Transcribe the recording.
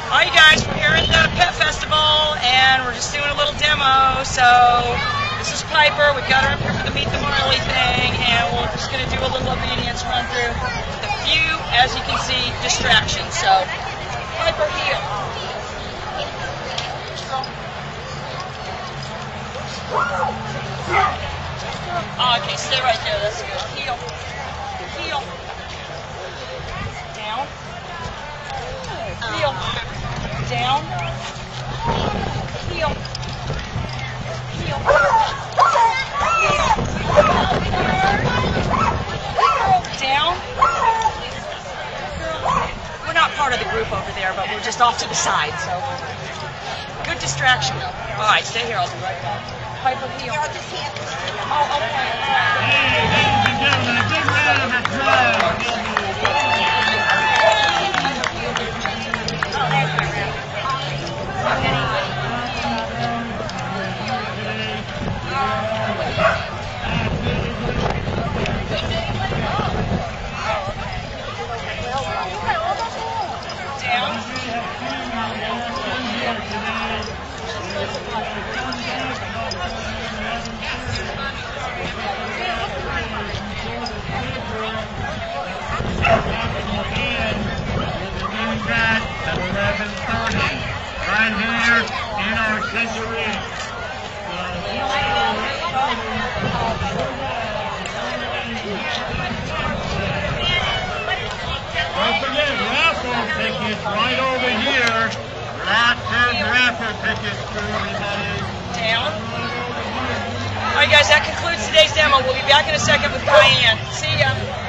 Alright guys, we're here at the pet festival and we're just doing a little demo. So this is Piper. We've got her up here for the Meet the Marley thing, and we're just going to do a little obedience run through with a few, as you can see, distractions. So Piper, heel. Okay, stay right there. That's good. Heel. Heel. Down. Heel. Down. Heel. Heel. Down. We're not part of the group over there, but we're just off to the side, so good distraction though. Alright, stay here, I'll be right back. Piper, heel. Oh, okay. Hey, ladies and gentlemen, a big round of applause. Right here in our century. Don't forget, raffle tickets right over here. Lots of raffle tickets for everybody. Down. Alright guys, that concludes today's demo. We'll be back in a second with Cayenne. See ya.